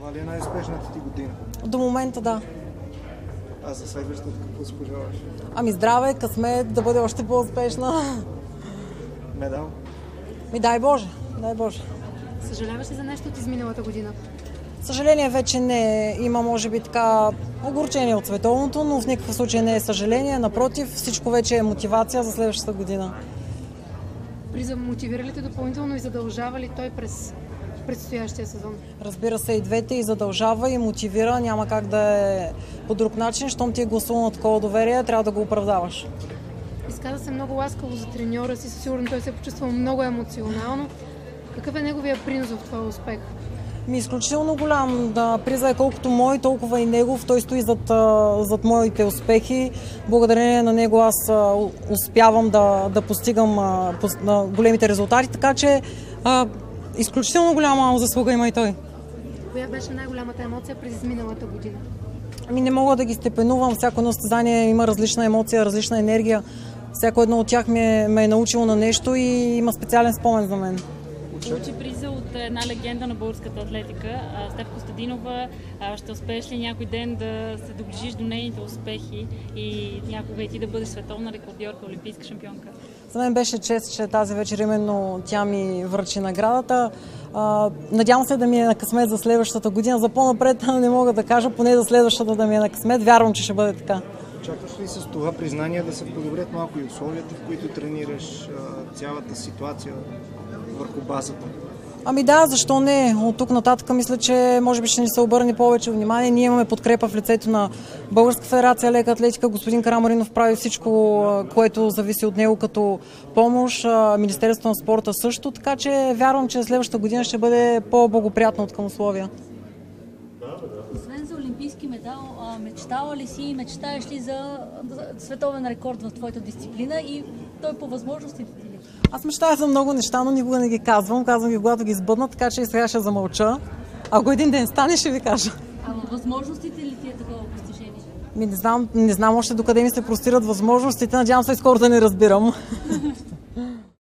Това ли е най-успешната ти година? До момента да. А за следващата какво си пожелаваш? Ами здраве, късмет, да бъде още по-успешна. Медал? Дай Боже, дай Боже. Съжаляваш ли за нещо от изминалата година? Съжаление вече не има, може би така, огорчение от световното, но в никакъв случай не е съжаление. Напротив, всичко вече е мотивация за следващата година. Приза мотивира ли те допълнително и задължава ли той през предстоящия сезон? Разбира се, и двете, и задължава, и мотивира. Няма как да е по друг начин. Щом ти е гласувал на такова доверие, трябва да го оправдаваш. Изказа се много ласкаво за треньора си, със сигурно той се е почувствал много емоционално. Какъв е неговия принос в твоя успех? Изключително голям. Да, приза е колкото мой, толкова и негов. Той стои зад моите успехи. Благодарение на него аз успявам да постигам големите резултати, така че изключително голяма заслуга има и той. Коя беше най-голямата емоция през изминалата година? Не мога да ги степенувам. Всяко едно състезание има различна емоция, различна енергия. Всяко едно от тях ме е научило на нещо и има специален спомен за мен. Получи приза от една легенда на българската атлетика, Стеф Костадинова. Ще успееш ли някой ден да се доближиш до нейните успехи и някога и ти да бъдеш световна рекордьорка, олимпийска шампионка? За мен беше чест, че тази вечер именно тя ми връчи наградата. Надявам се да ми е на късмет за следващата година. За по-напред не мога да кажа, поне за следващата да ми е на късмет. Вярвам, че ще бъде така. Очакваш ли с това признание да се подобрят малко и условията, в които тренираш, цялата ситуация върху базата? Ами да, защо не? От тук нататък мисля, че може би ще ни се обърне повече внимание. Ние имаме подкрепа в лицето на Българска федерация лека атлетика. Господин Карамаринов прави всичко, което зависи от него като помощ. Министерството на спорта също, така че вярвам, че следващата година ще бъде по-благоприятно от към условия. Освен за олимпийски медал, мечтала ли си и мечтаеш ли за световен рекорд в твоята дисциплина и той по възможностите ти ли? Аз мечтая за много неща, но никога не ги казвам. Казвам ги, когато ги сбъдна, така че и сега ще замълча. Ако един ден стане, ще ви кажа. А във възможностите ли ти е такова постижение? Не знам още докъде ми се простират възможностите. Надявам се скоро да не разбирам.